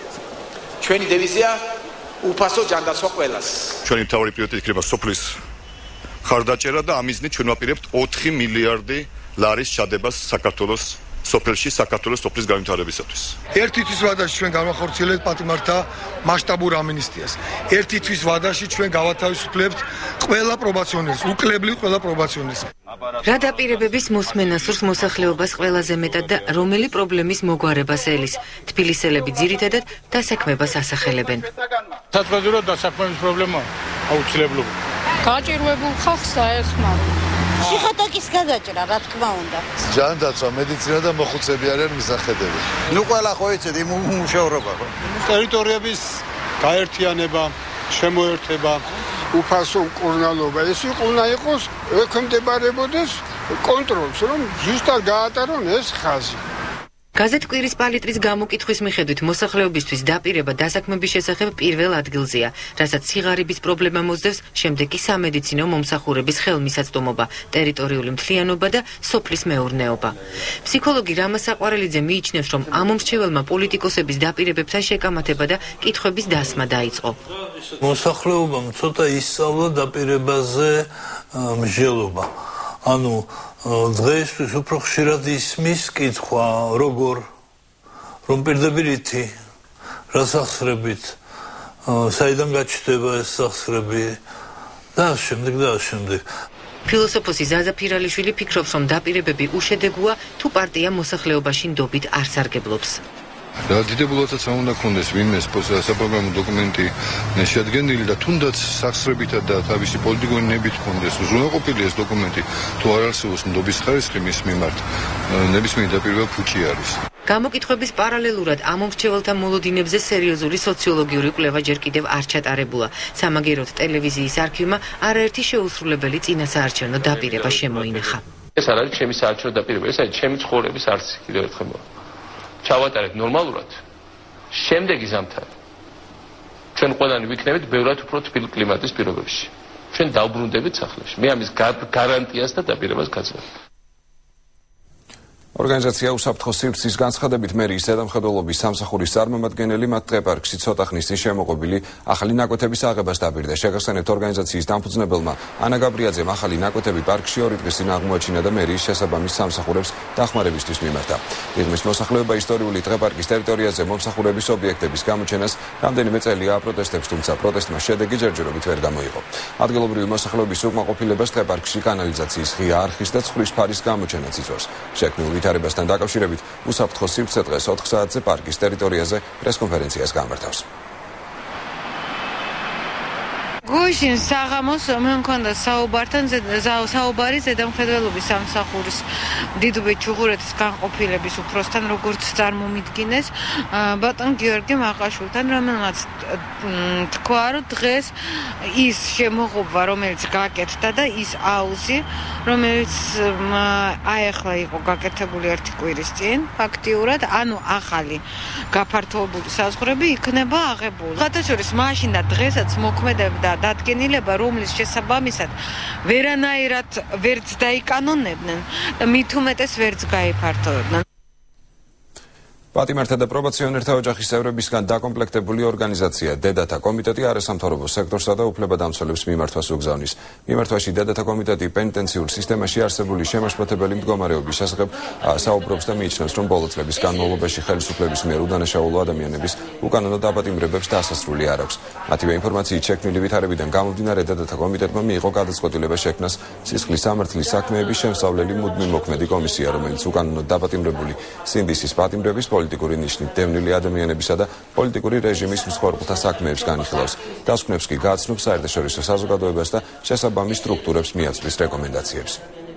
ჩვენი დევიზია უფასო ჯანდაცვა ყველას. ჩვენი მთავარი პრიორიტეტი იქნება სოფლის ხარდაჭერა და ამ მიზნით ჩვენ ვაპირებთ 4 მილიარდი ლარის ჩადებას საქართველოს სოფელში, საქართველოს სოფლის განვითარებისათვის. ერთი თვის ვადაში ჩვენ განვახორციელებთ პატიმართა მასშტაბურ ამინისტიას. ერთი თვის ვადაში ჩვენ გავათავისუფლებთ ყველა პრობაციონერს, უკლებლივ ყველა პრობაციონერს. რა დაპირებების მოსმენა სურს მოსახლეობას ყველაზე მეტად და რომელი პრობლემის მოგვარებას ელის? თბილისელები ძირითადად დასაქმებას ასახელებენ. საზღვაო დასაქმების პრობლემა აუცილებლობა. გაჭირვებულ ხალხს დაეხმარა. შიხატაკის გადაჭრა, რა თქმა უნდა. ჯანდაცვა, მედიცინა და მოხუცები არიან მისახედები. ნუ ყველა ხო იცით იმ მუშაობა ხო? ტერიტორიების გაერთიანება, შემოერთება, უფასო მკურნალობა, ეს უნდა იყოს ექვემდებარებოდეს კონტროლს, რომ ზუსტად გაატარონ ეს ხაზი. გაზეთ კვირის პალიტრის გამოკითხვის მიხედვით მოსახლეობისთვის დაპირება დასაქმების შესახებ პირველ ადგილზეა, რასაც სიღარიბის პრობლემა მოსდევს, შემდეგ კი სამედიცინო მომსახურების ხელმისაწვდომობა, ტერიტორიული მთლიანობა და სოფლის მეურნეობა. ფსიქოლოგი რამა საყვარელიძე მიიჩნევს, რომ ამ მომრჩეველმა პოლიტიკოსების დაპირებებთან შეკამათება და კითხვების დასმა დაიწყო. მოსახლეობამ ცოტა ისწავლა დაპირებაზე მსჯელობა. ანუ დღეისთვის უფრო ხშირად ისმის კითხვა, როგორ, რომ პირდები რითი, რა სახსრებით, საიდან გაჩნდება ეს სახსრები და შემდეგ. ფილოსოფოსი ზაზა ფირალიშვილი ფიქრობს, რომ დაპირებები უშედეგოა, თუ პარტია მოსახლეობაში ნდობით არ სარგებლობს. დიდებულათაც არ უნდა ქონდეს ვინმე საპროგრამო დოკუმენტი შეადგენილი და თუნდაც სახსრებითა და თავისი პოლიტიკური ნებით ქონდეს უზრუნველყოფილი ეს დოკუმენტი თუ არ არსებობს ნდობის ხარისხი მის მიმართ ნებისმიერი დაპირება ფუჭი არის. გამოკითხვების პარალელურად ამ მომრჩეველთა მოლოდინებზე სერიოზული სოციოლოგიური კვლევა ჯერ კიდევ არ ჩატარებულა. სამაგეროდ ტელევიზიის არქივმა არაერთი შეუსრულებელი წინასაარჩევნო დაპირება შემოინახა. ეს არ არის ჩემი საარჩევნო დაპირება, ეს არის ჩემი ცხოვრების არცი, კიდევ ერთხელ ჩავატარეთ ნორმალურად. შემდეგი ზამთარი ჩვენ ყველანი ვიქნებით ბევრად უფრო თბილ კლიმატის პირობებში. ჩვენ დავბრუნდებით სახლებში. მე ამის გარანტიას და დაპირებას გაძლევ. ორგანიზაცია უსაფრთხო სივრცის განცხადებით მერიის ზედამხედველობის სამსახურის წარმომადგენელი მათ ტყეპარკში ცოტა ხნის წინ შემოყობილი ახალი ნაკვეთების აღებას დაპირდა. შეგახსენებთ, ორგანიზაციის დამფუძნებელმა ანა გაბრიაძემ ახალი ნაკვეთები პარკში 2 დღის წინ აღმოაჩინა და მერიის შესაბამის სამსახურებს დახმარებისთვის მიმართა. დღის მოსახლეობა ისტორიული ტყეპარკის ტერიტორიაზე მომსახურების ობიექტების გამოჩენას რამდენიმე წელია აპროტესტებს, თუმცა პროტესტმა შედეგი ჯერჯერობით ვერ გამოიღო. ადგილობრივი მოსახლეობის უკმაყოფილებას ტყეპარკში კანალიზაციის ღია არხის და ცხვრის ფარის გამოჩენაც იწვევს. შექმნილ ვითარებასთან დაკავშირებით უსაფრთხო სივრცე დღეს 4 საათზე პარკის ტერიტორიაზე პრესკონფერენციას გამართავს. გუშინ საღამოს მე მქონდა საუბარი ზედამხედველობის სამსახურის დიდუბე ჩუღურეთის განყოფილების უფროსთან, როგორც წარმომიდგინეს ბატონ გიორგი მაყაშვილთან, რომელმაც თქვა, რომ დღეს ის შემოღობა, რომელიც გაკეთდა და ის აუზი, რომელიც აეხლა იყო გაკეთებული 1 კვირის წინ, ფაქტიურად, ანუ ახალი გაფართოებული საზღვრები იქნება აღებული. ხათაშორის მაშინ და დღესაც მოქმედებდა დადგენილება, რომლის შესაბამისად ვერანაირად ვერც დაიკანონებდნენ და მით უმეტეს ვერც გაიფართოვებდნენ. პატიმართა და პრობაციონერთა ოჯახის წევრებისგან დაკომპლექტებული ორგანიზაცია დედათა კომიტეტი არასამთავრობო სექტორსა და უფლებადამცველებს მიმართვას უგზავნის. მიმართვაში დედათა კომიტეტი პენიტენციურ სისტემაში არსებული შემაშფოთებელი მდგომარეობის შესახებ საუბრობს და მიიჩნევს, რომ ბოლო წლების განმავლობაში ხელისუფლების მიერ უდანაშაულო ადამიანების უკანონო დაპატიმრებებს დასასრული არ აქვს. მათივე ინფორმაციით შექმნილი ვითარებიდან გამომდინარე დედათა კომიტეტმა მიიღო გადაწყვეტილება შექმნას სისხლის სამართლის საქმეების შემსავლელი მუდმივ მოქმედი კომისია, რომელიც უკანონო დაპატიმრებული სინდისის პატიმრების პოლიტიკური ნიშნით დევნილი ადამიანებისა და პოლიტიკური რეჟიმის მსხვერპლთა საქმეებს განიხილავს. დასკვნებს კი გააცნობს საერთაშორისო საზოგადოებას და შესაბამის სტრუქტურებს მიაწვის რეკომენდაციებს.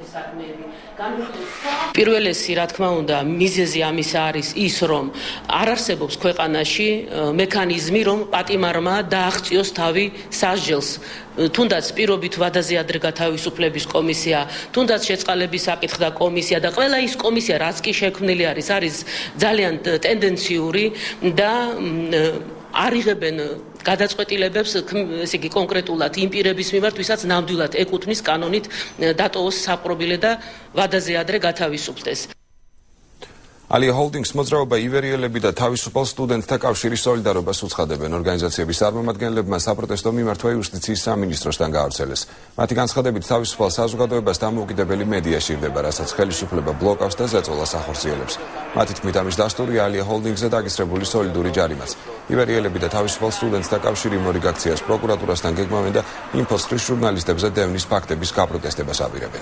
პირველესი, რა თქმა უნდა, მიზეზი ამისა არის ის, რომ არ არსებობს ქვეყანაში მექანიზმი, რომ პატიმარმა დააღწიოს თავი სასჯელს. თუნდაც პირობით ვადაზე ადრე გათავისუფლების კომისია, თუნდაც შეწყალების საკითხდა კომისია და ყველა ის კომისია, რაც კი შექმნილი არის ძალიან ტენდენციური და არ იღებენ გადაწყვეტილებებს, ესე იგი კონკრეტულად იმ პირების მიმართ, ვისაც ნამდვილად ეკუთვნის კანონით დატოვოს საპყრობილე და ვადაზე ადრე გათავისუფლდეს. ალია ჰოლდინგს მოძრაობა ივერიელები და თავისუფალ სტუდენტთა კავშირის სოლიდარობას უცხადებენ. ორგანიზაციების წარმომადგენლებმა საპროტესტო მიმართვა იუსტიციის სამინისტროსთან გაავრცელეს. მათი განცხადებით თავისუფალ საზოგადოებას დამოუკიდებელი მედია სჭირდება, რასაც ხელისუფლება ბლოკავს და ზეწოლას ახორციელებს. მათი თქმით, ამის დასტურია ალია ჰოლდინგზე დაგისრებული სოლიდური ჯარიმაც. ივერიელები და თავისუფალ სტუდენტთა კავშირი მორიგ აქციას პროკურატურასთან გეგმავენ და ინფოსხრის ჟურნალისტებზე დევნის ფაქტების გაპროტესტებას აპირებენ.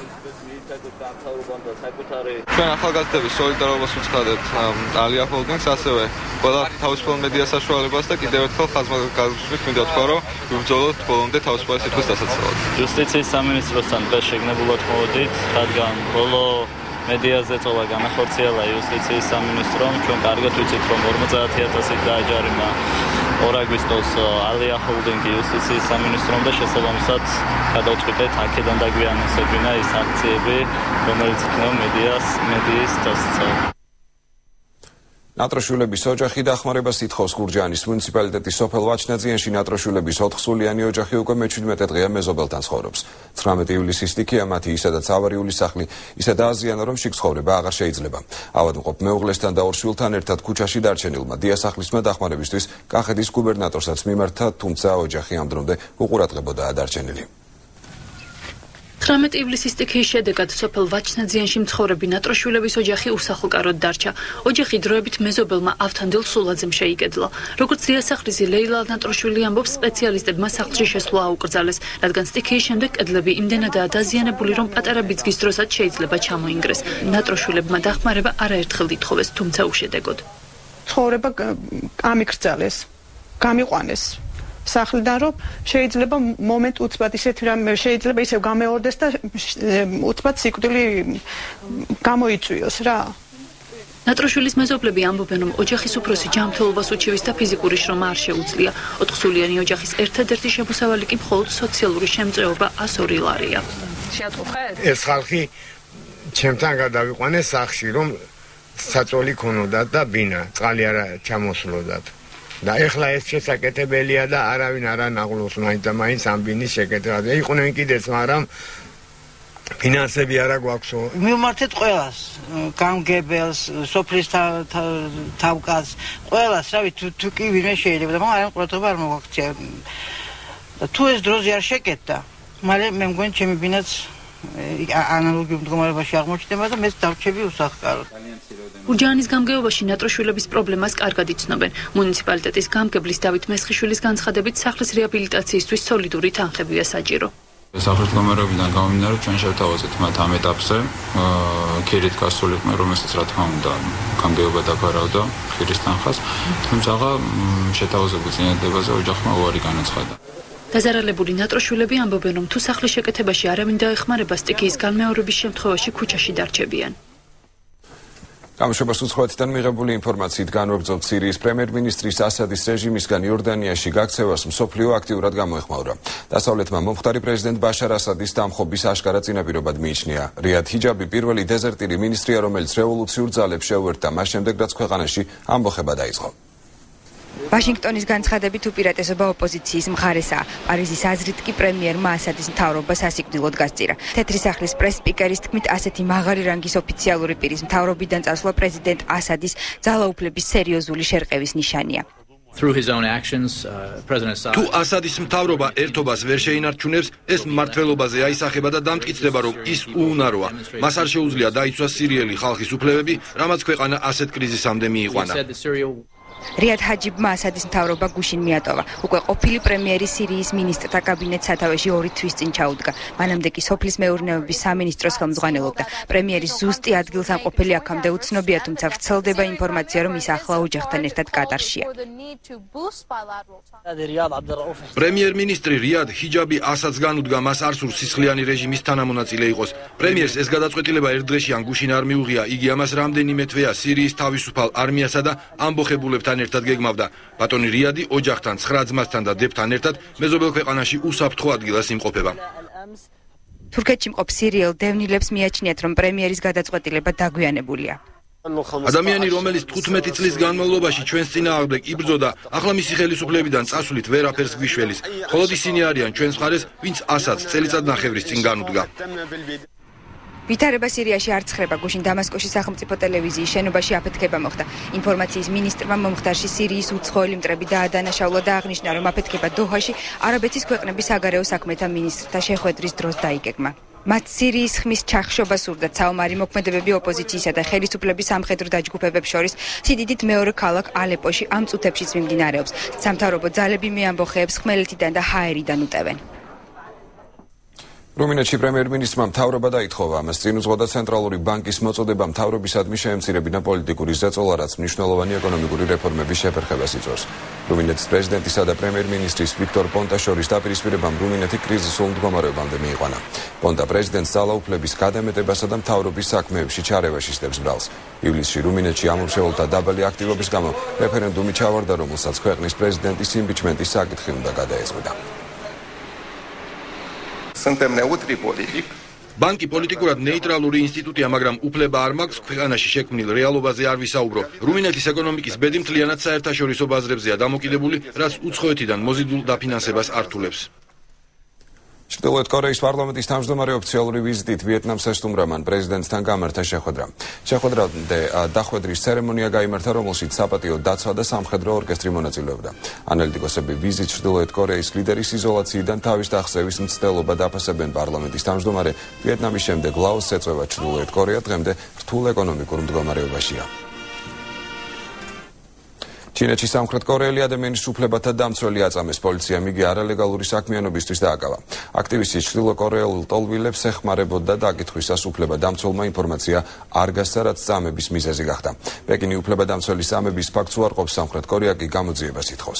ჩვენ ახალგაზრდების სოლიდარობას უცხადებთ ალია ჰოლდინგს, ასევე ყველა თავისუფალ მედია საშუალებას და კიდევ ერთხელ ხაზგასმით მინდა თქვა, რომ ვიბრძოლოთ ბოლომდე თავისუფალი სიტყვის დასაცავად. იუსტიციის სამინისტროსთან დღეს შეგნებულად მოვედით, რადგან ბოლო მედიაზე წოლა განახორციელა იუსტიციის სამინისტრომ. ჩვენ კარგად ვიცით, რომ 50,000-ით დააჯარიმა 2 აგვისტოს ალია ჰოლდინგი იუსტიციის სამინისტრომ და შესაბამისად გადავწყვიტეთ აქედან დაგვიანებინა ის აქციები, რომელიც იქნება მედიის დასაცავად. ნატროშვილების ოჯახი დახმარებას ითხოვს გურჯაანის მუნიციპალიტეტის სოფელ ვაჩნაძიანში. ნატროშვილების 4-სულიანი ოჯახი უკვე მე-17 დღეა მეზობელთან ცხოვრობს. 19 ივლისის სტიქია მათი ისედაც ავარიული სახლი, ისე დააზიანა, რომ შიგ ცხოვრება აღარ შეიძლება. ავადმყოფ მეუღლესთან და 2 შვილთან ერთად ქუჩაში დარჩენილმა დიასახლისმა დახმარებისთვის კახეთის გუბერნატორსაც მიმართა, თუმცა ოჯახი ამ დრომდე უყურადღებოდაა დარჩენილი. 19 ივლისის სტიქიის შედეგად სოფელ ვაჩნაძიანში მცხოვრები ნატროშვილების ოჯახი უსახლკაროდ დარჩა. ოჯახი დროებით მეზობელმა ავთანდილ სულაძემ შეიკედლა. როგორც დიასახლისი ლეილა ნატროშვილი ამბობს, სპეციალისტებმა სახლში შესვლა აუკრძალეს, რადგან სტიქიის შემდეგ კედლები იმდენადაა დაზიანებული, რომ პატარა ბიძგის დროსაც შეიძლება ჩამოინგრეს. ნატროშვილებმა დახმარება არაერთხელ ითხოვეს, თუმცა უშედეგოდ. ცხოვრება ამიკრძალეს, გამიყვანეს სახლიდან, რომ შეიძლება მომენტ უცბად ისეთი რამე შეიძლება ისევ გამეორდეს და უცბად სიკვდილი გამოიწვიოს რა. ნატროშვილის მეზობლები ამბობენ, რომ ოჯახის უფროსი ჯანმრთელობას უჩივის და ფიზიკური შრომა არ შეუძლია. 4-სულიანი ოჯახის ერთადერთი შემოსავალი კი მხოლოდ სოციალური შემწეობა 102 ლარია. ეს ხალხი ჩემთან გადავიყვანეს სახლში, რომ საწოლი ქონოდათ და ბინა, წყალი არა ჩამოსვლოდათ. და ეხლა ეს შესაკეთებელია და არავინ არ ანაღლოს მაინც და მაინც ამ ბინის შეკეთებას. იყვნენ კიდეც, მაგრამ ფინანსები არა გვაქვსო. მივმართეთ ყველას, გამგებელს, სოფლის თავკაც, ყველას, რავი, თუ კი ვინმე შეიძლება, მაგრამ არა ყურადღება არ მოგაქცია. თუ ეს დროზე არ შეკეთდა, მალე მე მგონი ჩემი ბინაც ანალოგიურ მდგომარეობაში აღმოჩნდება და მეც დავრჩები უსახლკაროდ. ურჯაანის გამგეობაში ნატროშვილების პრობლემას კარგად იცნობენ. მუნიციპალიტეტის გამგებლის დავით მესხიშვილის განცხადებით სახლის რეაბილიტაციისთვის სოლიდური თანხებია საჭირო. სახლის მდგომარეობიდან გამომდინარე ჩვენ შევთავაზეთ მათ ამ ეტაპზე ქირით გასული ყმე, რომელსაც რა თქმა უნდა გამგეობა დაგვარავდა ხირის თანხას, თუმცა შეთავაზებულ წინადადებაზე ოჯახმა უარი განაცხადა. დაზარალებული ნატროშვილები ამბობენ, რომ თუ სახლის შეკეთებაში არავინ დაეხმარება, სტიქიის განმეორების შემთხვევაში ქუჩაში დარჩებიან. გამშვებას უცხოეთიდან მიღებული ინფორმაციით განვაგრძობთ სირიის პრემიერ-მინისტრის ასადის რეჟიმისგან იორდანიაში გაქცევას მსოფლიო აქტიურად გამოეხმაურა. დასავლეთმა მომხდარი პრეზიდენტ ბაშარ ასადის დამხობის აშკარა წინაპირობად მიიჩნია. რიად ჰიჯაბი პირველი დეზერტირი მინისტრია, რომელიც რევოლუციურ ძალებს შეუერთდა, მას შემდეგ რაც ქვეყანაში ამბოხება დაიწყო. ვაშინგტონის განცხადებით უპირატესობა ოპოზიციის მხარესაა. პარიზის აზრით კი პრემიერმა ასადის მთავრობა სასიკვდილოდ გასწირა. თეთრი სახლის პრეს-სპიკერის თქმით, ასეთი მაღალი რანგის ოფიციალური პირის მთავრობიდან წასვლა პრეზიდენტ ასადის ძალაუფლების სერიოზული შერყევის ნიშანია. თუ ასადის მთავრობა ერთობას ვერ შეინარჩუნებს, ეს მმართველობაზე აისახება და დამტკიცდება, რომ ის უუნაროა. მას არ შეუძლია დაიცვას სირიელი ხალხის უფლებები, რამაც ქვეყანა ასეთ კრიზისამდე მიიყვანა. რიად ჰაჯიბმა ასადის მთავრობა გუშინ მიატოვა. უკვე ყოფილი პრემიერი სირიის მინისტრთა კაბინეტს სათავეში 2 თვის წინ ჩაუდგა. მანამდე კი სოფლის მეურნეობის სამინისტროს ხელმძღვანელობდა. პრემიერის ზუსტი ადგილსამყოფელი აქამდე უცნობია, თუმცა ვრცელდება ინფორმაცია, რომ ის ახლა ოჯახთან ერთად კატარშია. პრემიერ-მინისტრი რიად ჰიჯაბი ასადს განუდგა, მას არ სურს სისხლიანი რეჟიმის თანამონაწილე იყოს. პრემიერს ეს გადაწყვეტილება ერთ დღეში ან გუშინ არ მიუღია. იგი ამას რამდენიმე თვეა სირიის თავისუფალ არმიასა და ამბოხებულებთან ერთად გეგმავდა. ბატონი რიადი ოჯახთან, 9 ძმასთან და დებთან ერთად მეზობელ ქვეყანაში უსაფრთხო ადგილას იმყოფება. თურქეთში მყოფ სირიელ დევნილებს მიაჩნიათ, რომ პრემიერის გადაწყვეტილება დაგვიანებულია. ადამიანი, რომელიც 15 წლის განმავლობაში ჩვენს წინააღმდეგ იბრძოდა, ახლა მისი ხელისუფლებიდან წასვლით ვერაფერს გვიშველის. მხოლოდ ისინი არიან ჩვენს მხარეს, ვინც ასადს წელიწადნახევრის წინ განუდგა. ვითარება სირიაში არ ცხრება. გუშინ დამასკოში სახელმწიფო ტელევიზიის შენობაში აფეთქება მოხდა. ინფორმაციის მინისტრმა მომხდარში სირიის უცხოელი მტრები დაადანაშაულა და აღნიშნა, რომ აფეთქება დოჰაში არაბეთის ქვეყნების საგარეო საქმეთა მინისტრთა შეხვედრის დროს დაიგეგმა. მათ სირიის ხმის ჩახშობა სურდათ. საომარი მოქმედებები ოპოზიციისა და ხელისუფლების სამხედრო დაჯგუფებებს შორის სიდიდით მეორე ქალაქ ალეპოში ამ წუთებშიც მიმდინარეობს. სამთავრობო ძალები მეამბოხეებს ხმელეთიდან და ჰაერიდან უტევენ. რუმინეთში პრემიერ-მინისტრმა მთავრობა დაითხოვა, ამას წინ უძღოდა ცენტრალური ბანკის მოწოდება მთავრობისადმი შეემცირებინა პოლიტიკური ზეწოლა, რაც მნიშვნელოვანი ეკონომიკური რეფორმების შეფერხებას იწვევს. რუმინეთის პრეზიდენტისა და პრემიერ-მინისტრის ვიქტორ პონტას შორის დაპირისპირებამ რუმინეთი კრიზისულ მდგომარეობამდე მიიყვანა. პონტა პრეზიდენტს ძალაუფლების გადამეტებასა და მთავრობის საქმეებში ჩარევაში სდებს ბრალს. ივლისში რუმინეთში ამომრჩეველთა დაბალი აქტივობის გამო რეფერენდუმი ჩავარდა, რომელსაც ქვეყნის პრეზიდენტის იმპიჩმენტის საკითხი უნდა გადაეწყვიტა. ბანკი პოლიტიკურად ნეიტრალური ინსტიტუტია, მაგრამ უფლება არ მაქვს ქვეყანაში შექმნილ რეალობაზე არ ვისაუბრო. რუმინეთის ეკონომიკის ბედი მთლიანად საერთაშორისო ბაზრებზეა დამოკიდებული, რაც უცხოეთიდან მოზიდულ დაფინანსებას ართულებს. ჩრდილოეთ კორეის პარლამენტის თავმჯდომარე ოფიციალური ვიზიტით ვიეტნამს ესტუმრა მან პრეზიდენტთან გამართა შეხვედრა. შეხვედრამდე დახვედრის ცერემონია გაიმართა, რომელშიც საპატიო დაცვა და სამხედრო ორკესტრი მონაწილეობდა. ანალიტიკოსები ვიზიტ ჩრდილოეთ კორეის ლიდერის იზოლაციიდან თავის დახსევის მცდელობად აფასებენ. პარლამენტის თავმჯდომარე ვიეტნამის შემდეგ ლაოსს ეწევა ჩრდილოეთ კორეა, დღემდე რთულ ეკონომიკურ მდგომარეობაშია. ჩინეთში სამხრეთკორეელი ადამიანის უფლებათა დამცველი აწამეს. პოლიციამ იგი არალეგალური საქმიანობისთვის დააკავა. აქტივისტი ჩრდილოკორეულ ტოლვილებს ეხმარებოდა დაკითხვისას უფლება დამცველმა ინფორმაცია არ გასცა, რაც წამების მიზეზი გახდა. პეკინი უფლება დამცველის წამების ფაქტს უარყოფს, სამხრეთკორეა კი გამოძიებას ითხოვს.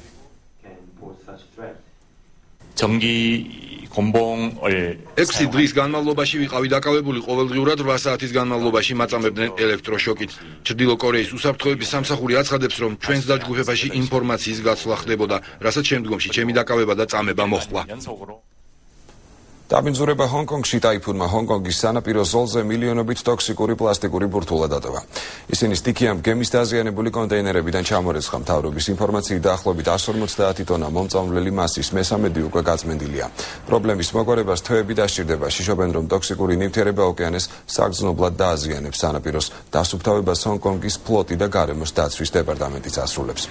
ექვსი დღის განმავლობაში ვიყავი დაკავებული, ყოველდღიურად 8 საათის განმავლობაში მაწამებდნენ ელექტროშოკით. ჩრდილოკორეის უსაფრთხოების სამსახური აცხადებს, რომ ჩვენს დაჯგუფებაში ინფორმაციის გაცვლა ხდებოდა, რასაც შემდგომში ჩემი დაკავება და წამება მოჰყვა. დაბინძურება ჰონკონგში ტაიფუნმა ჰონკონგის სანაპირო ზოლზე მილიონობით ტოქსიკური პლასტიკური ბურთულა დატოვა. ისინი სტიქიამ გემის დაზიანებული კონტეინერებიდან ჩამორეცხა. მთავრობის ინფორმაციით დაახლოებით 150 ტონა მომწამვლელი მასის მესამედი უკვე გაწმენდილია. პრობლემის მოგვარებას თვეები დასჭირდება. შიშობენ, რომ ტოქსიკური ნივთიერება ოკეანეს საგრძნობლად დააზიანებს. სანაპიროს დასუფთავებას ჰონკონგის ფლოტი და გარემოს დაცვის დეპარტამენტიც ასრულებს.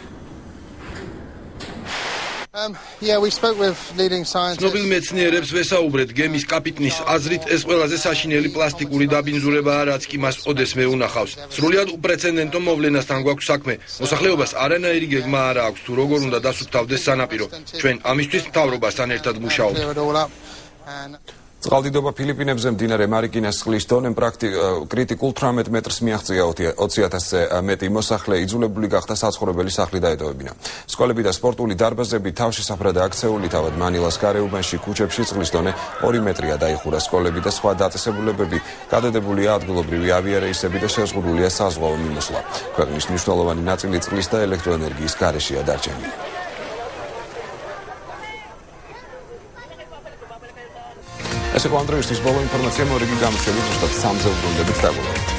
ცნობილ მეცნიერებს ვესაუბრეთ გემის კაპიტნის აზრით ეს ყველაზე საშინელი პლასტიკური დაბინძურებაა, რაც კი მას ოდესმე უნახავს. სრულიად უპრეცედენტო მოვლენასთან გვაქვს საქმე. მოსახლეობას არანაირი გეგმა არ აქვს თუ როგორ უნდა დასუფთავდეს სანაპირო. ჩვენ ამისთვის მთავრობასთან ერთად მუშაობთ. წყალდიდობა ფილიპინებზე მდინარე მარიკინას წყლის დონემ კრიტიკულ 18 მეტრს მიაღწია. 20,000-ზე მეტი მოსახლე იძულებული გახდა საცხოვრებელი სახლი დაეტოვებინა. სკოლები და სპორტული დარბაზები თავშესაფრად აქცეული, თავად მანილას გარეუბანში ქუჩებში წყლის დონე 2 მეტრია დაიხურა. სკოლები და სხვა დაწესებულებები გადადებულია, ადგილობრივი ავიარეისები და შეზღუდულია საზღვაო მიმოსვლა. ქვეყნის მნიშვნელოვანი ნაწილი წყლის და ელექტროენერგიის გარეშეა დარჩენილი. ეს იყო ამ დროისთვის ბოლო ინფორმაცია. მორიგი გამოშვებით ზუსტად 3-ზე უბრუნდებით დაგვრჩებით.